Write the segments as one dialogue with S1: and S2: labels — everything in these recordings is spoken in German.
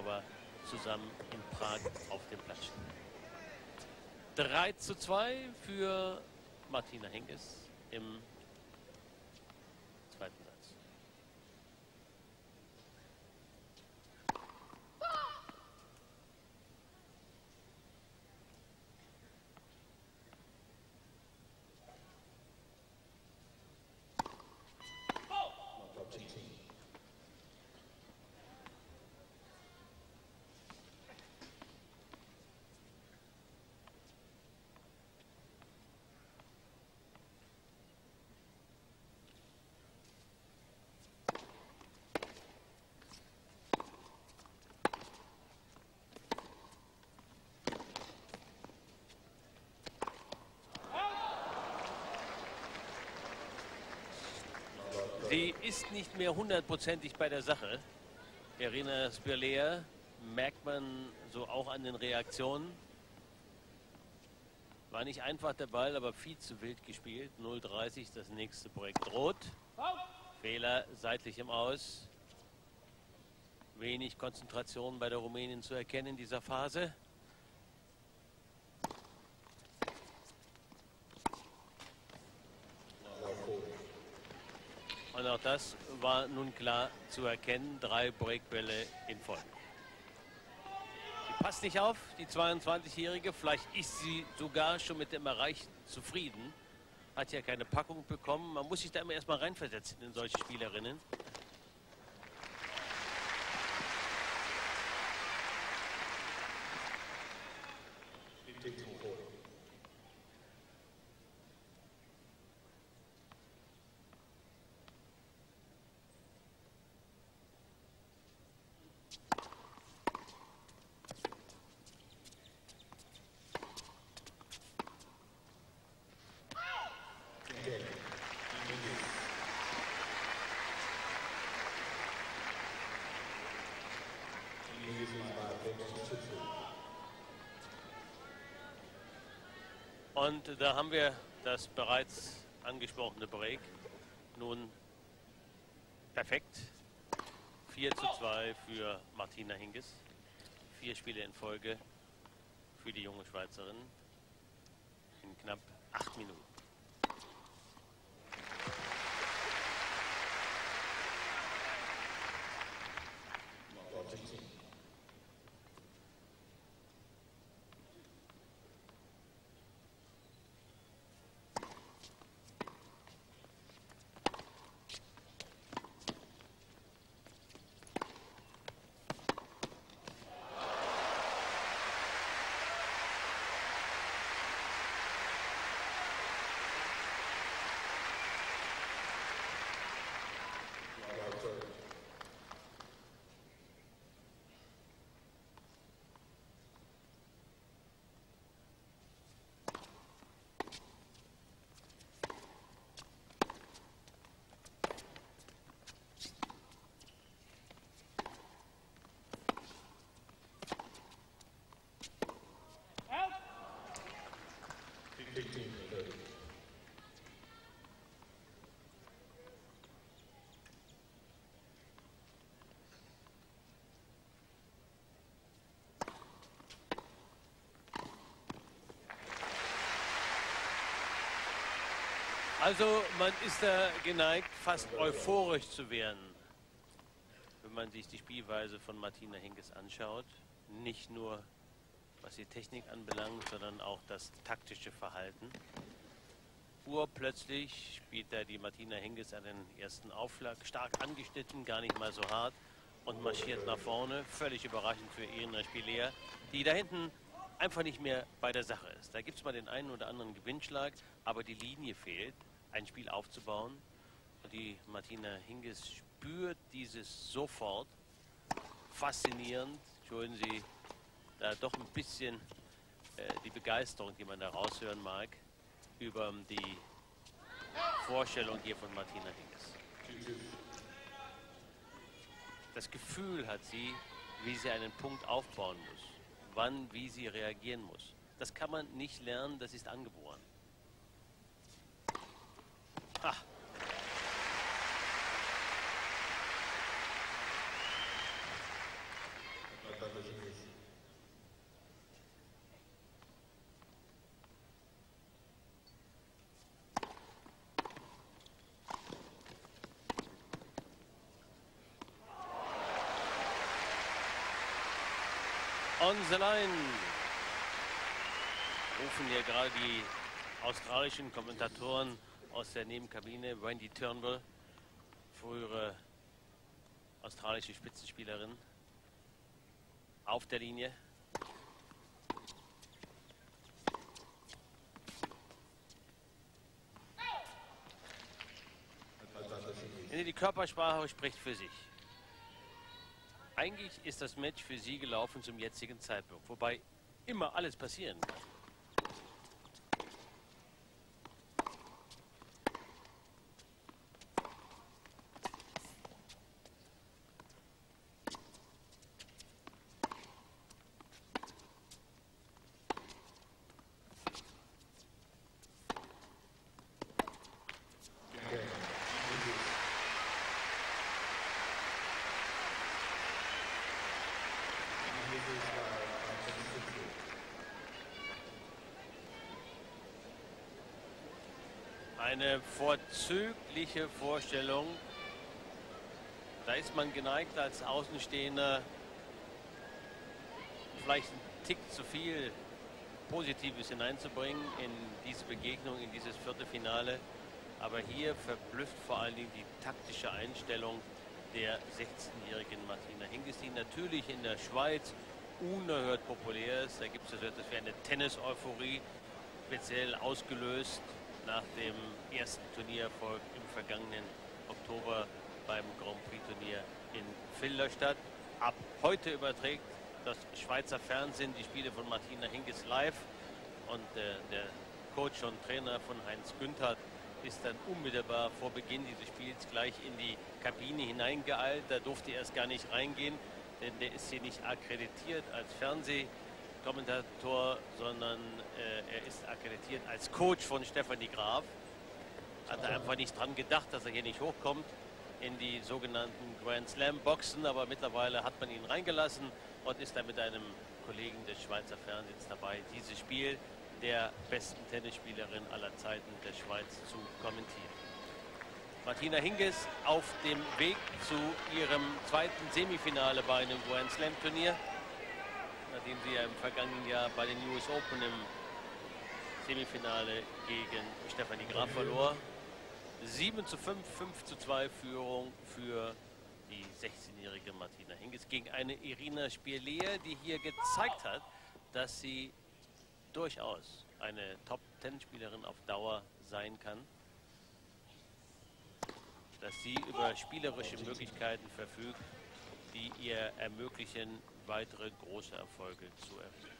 S1: Pliskova zusammen in Prag auf dem Platz stehen. 3:2 für Martina Hingis im zweiten Satz. Sie ist nicht mehr hundertprozentig bei der Sache. Irina Spirlea merkt man so auch an den Reaktionen. War nicht einfach der Ball, aber viel zu wild gespielt. 0:30, das nächste Break droht. Fehler seitlich im Aus. Wenig Konzentration bei der Rumänin zu erkennen in dieser Phase. Und auch das war nun klar zu erkennen. 3 Breakbälle in Folge. Sie passt nicht auf, die 22-Jährige. Vielleicht ist sie sogar schon mit dem Erreichten zufrieden. Hat ja keine Packung bekommen. Man muss sich da immer erstmal reinversetzen in solche Spielerinnen. Und da haben wir das bereits angesprochene Break. Nun perfekt. 4:2 für Martina Hingis. 4 Spiele in Folge für die junge Schweizerin in knapp 8 Minuten. Also man ist da geneigt, fast euphorisch zu werden, wenn man sich die Spielweise von Martina Hingis anschaut. Nicht nur was die Technik anbelangt, sondern auch das taktische Verhalten. Urplötzlich spielt da die Martina Hingis einen ersten Aufschlag, stark angeschnitten, gar nicht mal so hart und marschiert nach vorne. Völlig überraschend für Irina Spirlea, die da hinten einfach nicht mehr bei der Sache ist. Da gibt es mal den einen oder anderen Gewinnschlag, aber die Linie fehlt, ein Spiel aufzubauen. Und die Martina Hingis spürt dieses sofort. Faszinierend. Entschuldigen Sie da doch ein bisschen die Begeisterung, die man da raushören mag, über die Vorstellung hier von Martina Hingis. Das Gefühl hat sie, wie sie einen Punkt aufbauen muss, wann, wie sie reagieren muss. Das kann man nicht lernen, das ist angeboren. Ha. On the line. Rufen hier gerade die australischen Kommentatoren aus der Nebenkabine. Wendy Turnbull, frühere australische Spitzenspielerin, auf der Linie. Die Körpersprache spricht für sich. Eigentlich ist das Match für sie gelaufen zum jetzigen Zeitpunkt, wobei immer alles passieren kann. Eine vorzügliche Vorstellung. Da ist man geneigt, als Außenstehender vielleicht einen Tick zu viel Positives hineinzubringen in diese Begegnung, in dieses Viertelfinale. Aber hier verblüfft vor allen Dingen die taktische Einstellung der 16-jährigen Martina Hingis, die natürlich in der Schweiz unerhört populär ist. Da gibt es so etwas wie eine Tennis-Euphorie, speziell ausgelöst nach dem ersten Turniererfolg im vergangenen Oktober beim Grand Prix Turnier in Filderstadt. Ab heute überträgt das Schweizer Fernsehen die Spiele von Martina Hingis live und der Coach und Trainer von Heinz Günther ist dann unmittelbar vor Beginn dieses Spiels gleich in die Kabine hineingeeilt. Da durfte er erst gar nicht reingehen, denn der ist hier nicht akkreditiert als Fernsehkommentator, sondern er ist akkreditiert als Coach von Stefanie Graf. Hat er einfach nicht dran gedacht, dass er hier nicht hochkommt in die sogenannten Grand Slam Boxen, aber mittlerweile hat man ihn reingelassen und ist dann mit einem Kollegen des Schweizer Fernsehens dabei, dieses Spiel der besten Tennisspielerin aller Zeiten der Schweiz zu kommentieren. Martina Hingis auf dem Weg zu ihrem zweiten Semifinale bei einem Grand Slam Turnier, nachdem sie ja im vergangenen Jahr bei den US Open im Semifinale gegen Stefanie Graf verlor. 7:5, 5:2 Führung für die 16-jährige Martina Hingis gegen eine Irina Spirlea, die hier gezeigt hat, dass sie durchaus eine Top-10-Spielerin auf Dauer sein kann. Dass sie über spielerische Möglichkeiten verfügt, die ihr ermöglichen, weitere große Erfolge zu erzielen.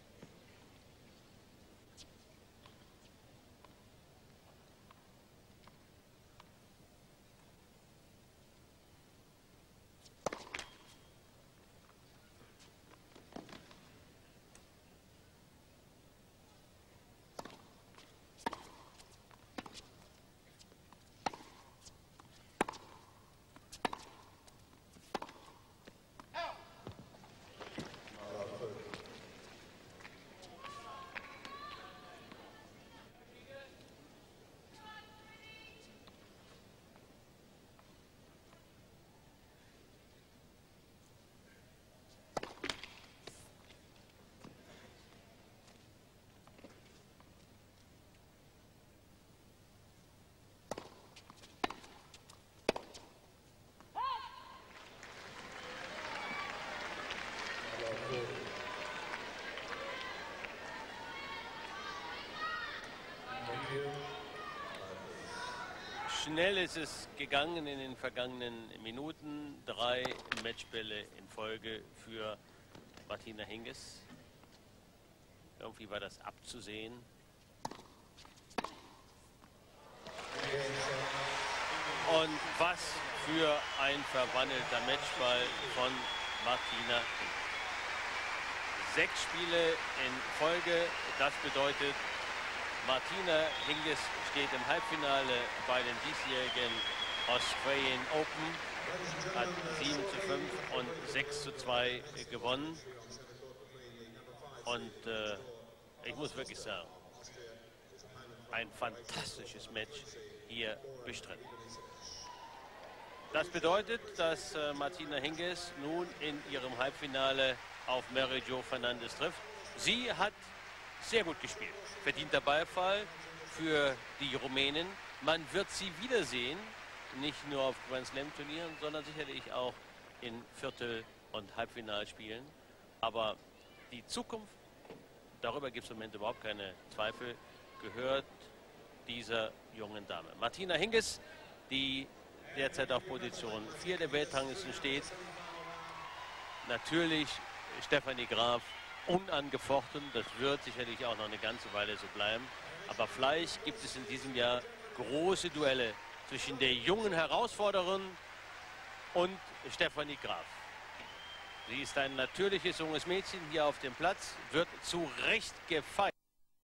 S1: Schnell ist es gegangen in den vergangenen Minuten. 3 Matchbälle in Folge für Martina Hingis. Irgendwie war das abzusehen. Und was für ein verwandelter Matchball von Martina Hingis. 6 Spiele in Folge, das bedeutet, Martina Hingis steht im Halbfinale bei den diesjährigen Australian Open, hat 7:5 und 6:2 gewonnen. Und ich muss wirklich sagen, ein fantastisches Match hier bestritten. Das bedeutet, dass Martina Hingis nun in ihrem Halbfinale auf Mary Jo Fernandes trifft. Sie hat sehr gut gespielt. Verdienter Beifall für die Rumänen. Man wird sie wiedersehen, nicht nur auf Grand Slam Turnieren, sondern sicherlich auch in Viertel- und Halbfinalspielen. Aber die Zukunft, darüber gibt es im Moment überhaupt keine Zweifel, gehört dieser jungen Dame. Martina Hingis, die derzeit auf Position 4 der Weltrangliste steht. Natürlich Stefanie Graf unangefochten. Das wird sicherlich auch noch eine ganze Weile so bleiben. Aber vielleicht gibt es in diesem Jahr große Duelle zwischen der jungen Herausforderin und Stefanie Graf. Sie ist ein natürliches junges Mädchen hier auf dem Platz, wird zu Recht gefeiert.